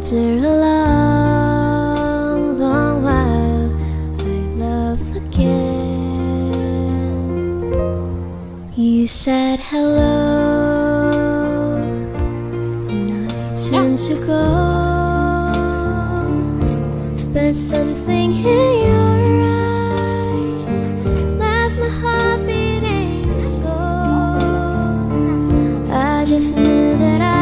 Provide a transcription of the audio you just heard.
After a long, long while, I love again. You said hello, and I turned to go, but something in your eyes left my heart beating so. I just knew that